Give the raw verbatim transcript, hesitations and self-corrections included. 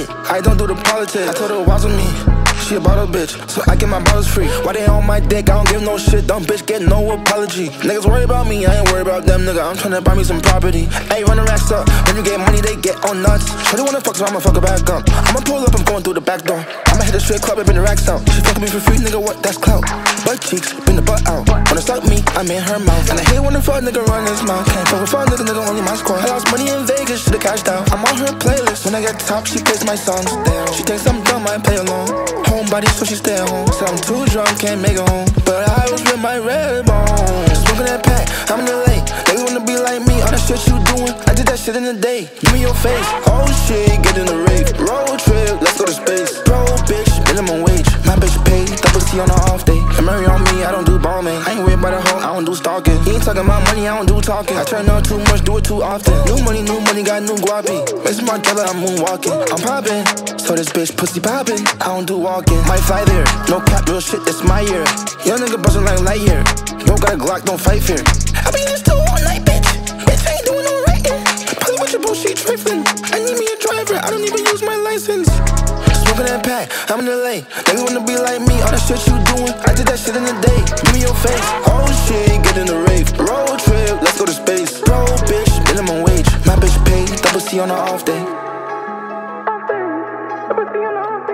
I don't do the politics. I told her watch with me. She a bottle bitch, so I get my bottles free. Why they on my dick? I don't give no shit. Dumb bitch get no apology. Niggas worry about me, I ain't worried about them, nigga. I'm tryna buy me some property. Ayy, run the racks up. When you get money, they get on nuts. Shorty wanna fuck, so I'ma fuck her back up. I'ma pull up, I'm going through the back door. I'ma hit the straight club, I bring the racks out. She fucking me for free, nigga, what? That's clout. Butt cheeks, bring the butt out. Wanna suck me, I'm in her mouth. And I hate when the fuck nigga run his mouth. Can't fuck with fuck nigga, nigga, only my squad. I lost money in Vegas, should've cashed out. I'm on her playlist. When I get top, she plays my songs. Damn. She thinks I'm dumb, I play along. Homebody, so she stay at home. Said I'm too drunk, can't make it home. But I was with my red bone. Smoking that pack, I'm in the lake. They wanna be like me, all that shit you doing. I did that shit in the day. Give me your face. Oh shit, get in the rave. Road trip, let's go to space. Bro, bitch, minimum wage. My bitch paid, double T on the off day. And Murray on me, I don't do bombing. I ain't worried about a hoe, I don't do stalking. He ain't talking about money, I don't do talking. I turn up too much, do it too often. New money, new money, got new guapi. This is my dollar, I'm moonwalking. I'm popping, so this bitch pussy popping. I don't do walking. Might fly there, no cap, real shit, that's my year. Young nigga buzzing like Lightyear. Don't got a Glock, don't fight fear. I be in this store all night, bitch. Bitch, I ain't doing no writing. Pullin' with your bullshit trifling. I need me a driver, I don't even use my license. Smoking that pack, I'm in L A. Niggas wanna be like me, all that shit you doing. I did that shit in the day. Give me your face. Oh shit, get in the rave. Road trip, let's go to space. Bro, bitch, minimum wage. My bitch paid, double C on the off day. Double C on the off day.